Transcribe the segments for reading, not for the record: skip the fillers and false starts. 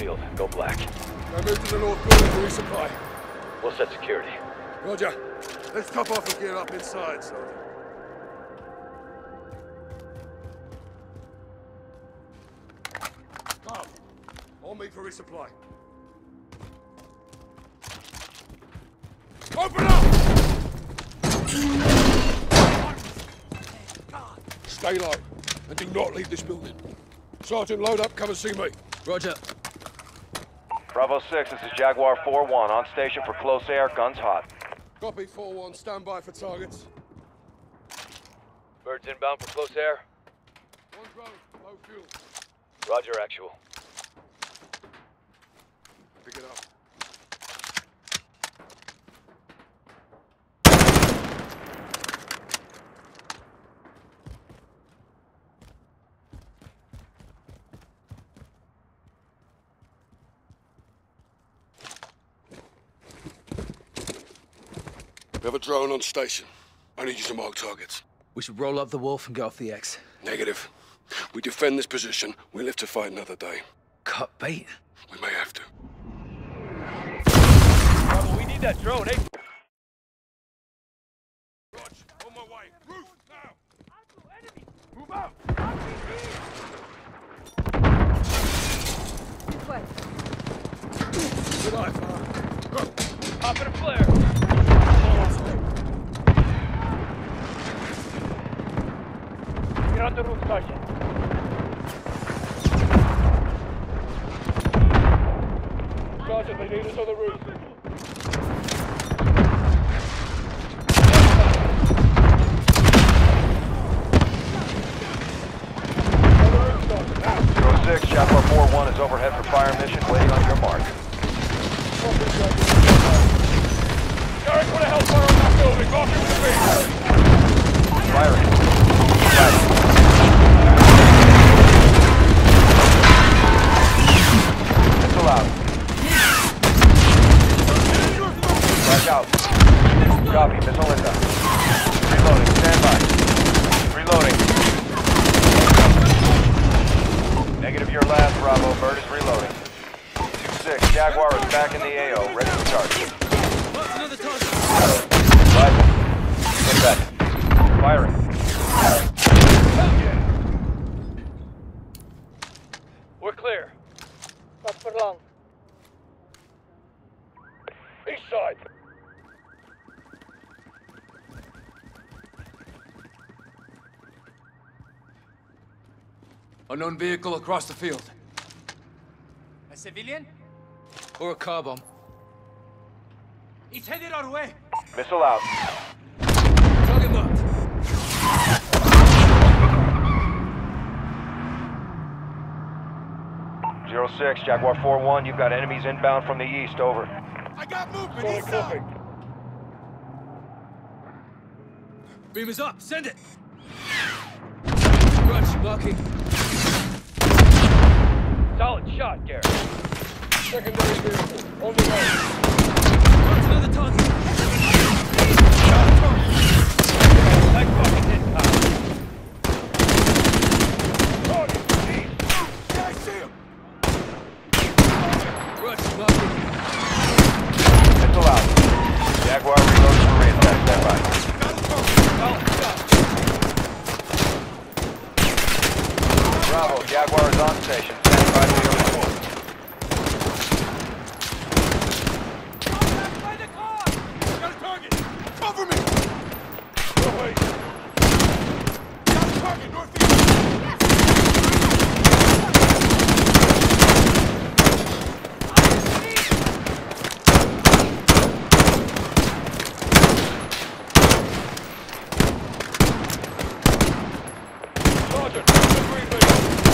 field. Go black. Now move to the north building to resupply. We'll set security. Roger. Let's top off and gear up inside, Sergeant. Come. On me for resupply. Open up! Stay low, and do not leave this building. Sergeant, load up, come and see me. Roger. Bravo 6, this is Jaguar 4-1, on station for close air, guns hot. Copy 4-1, stand by for targets. Birds inbound for close air. One drone, low fuel. Roger, actual. Pick it up. We have a drone on station. I need you to mark targets. We should roll up the wolf and get off the X. Negative. We defend this position. We live to fight another day. Cut bait? We may have to. Bravo, we need that drone, eh? Roger, on my way. Roof, now! Enemy! Move out! This way. Good eye, fire. Go! Pop in a flare! Get on the roof, Sergeant. Sergeant, they need us on the roof. Zero 6, Jaguar 4-1 is overhead for fire mission, waiting on your mark. Derek, put a hellfire on that building. Mark it with me. Firing. Missile out. Flash out. Copy, missile inbound. Reloading, stand by. Reloading. Negative your last, Bravo. Bird is reloading. 2-6, Jaguar is back in the AO, ready to charge. Rifle. Get back. Firing. We're clear. Not for long. East side. Unknown vehicle across the field. A civilian? Or a car bomb. He's headed our way. Missile out. Target marked. Zero 6, Jaguar 4-1, you've got enemies inbound from the east, over. I got movement. East side. Beam is up. Send it. Rush, marking. Solid shot, Garrett. Secondary vehicle. On the way. What's another target? That fucking hit, Yeah, I see him. Rush, marking. Missile out. Jaguar reloading for re-attack, stand by. Bravo, Jaguar is on station, standing by for your report. Got a target. Cover me. No way. Got a target northeast. Sergeant, the green vehicle.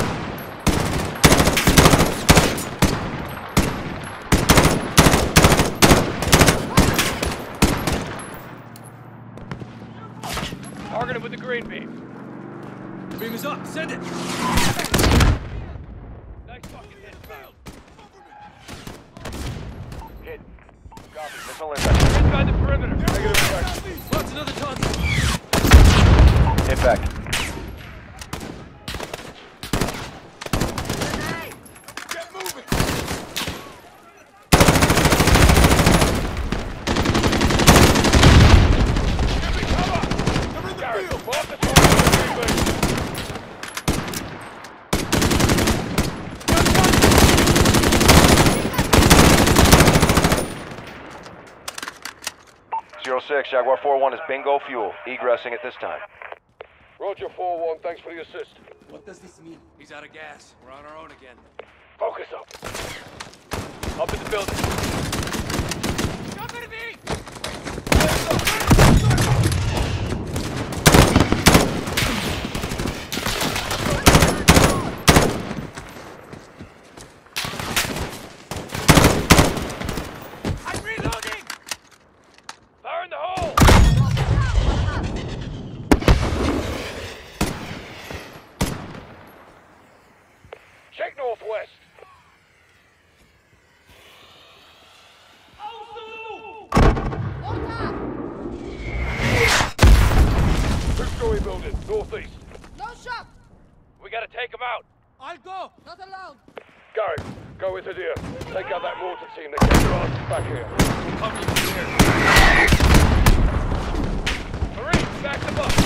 Target him with the green beam. Beam is up. Send it. Nice fucking hit, Kyle. Hit. Copy, missile inbound. Inside the perimeter. Negative effect. What's another target? Hit back. Get moving. 06, Jaguar 4-1 is bingo fuel. Egressing at this time. Roger 4-1, thanks for the assist. What does this mean? He's out of gas. We're on our own again. Focus up. Up in the building. Cover me! I'm reloading! Fire in the hole! Check northwest. Two-story building, northeast. No shot! We gotta take them out. I'll go! Not allowed! Garrick, go with Hadir. Take out that mortar team that get your asses back here. Cover you here. Marine, back them up.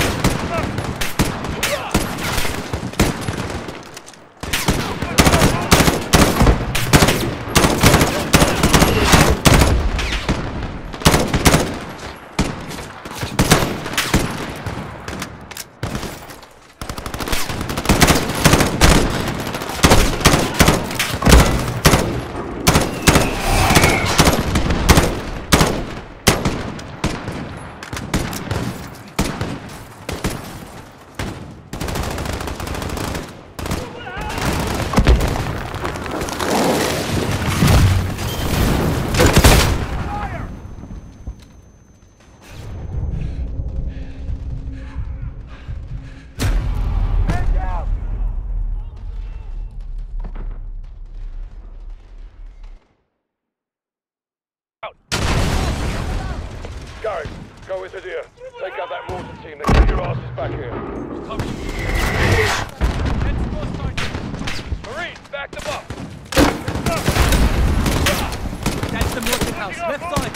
Garrick, go with Hadir. Take out that mortar team that get your asses back here. We'll cover you here. Let's go, Sergeant! Marine, back them up. That's the mortar house, left side!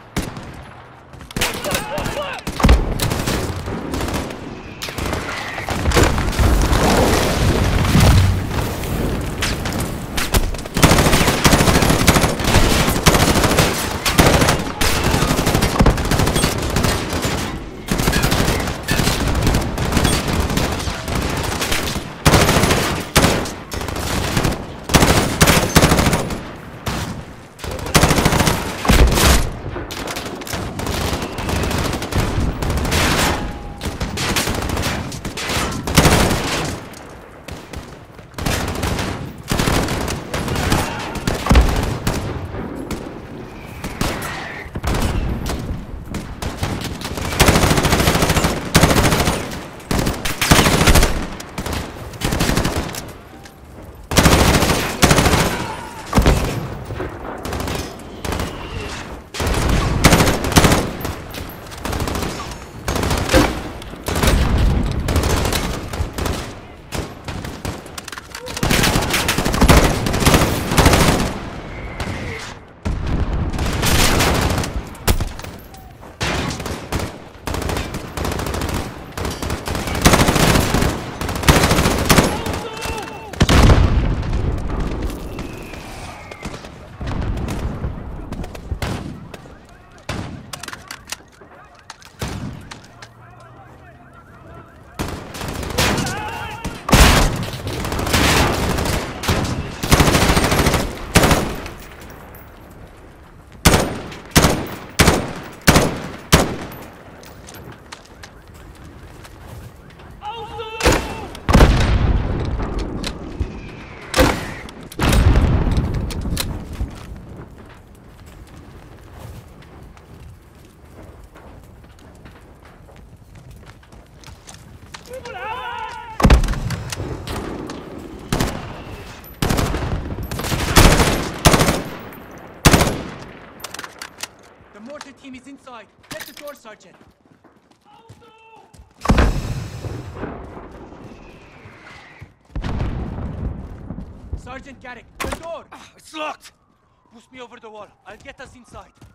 The mortar team is inside. Get the door, Sergeant. Sergeant Garrick, the door! It's locked. Push me over the wall. I'll get us inside.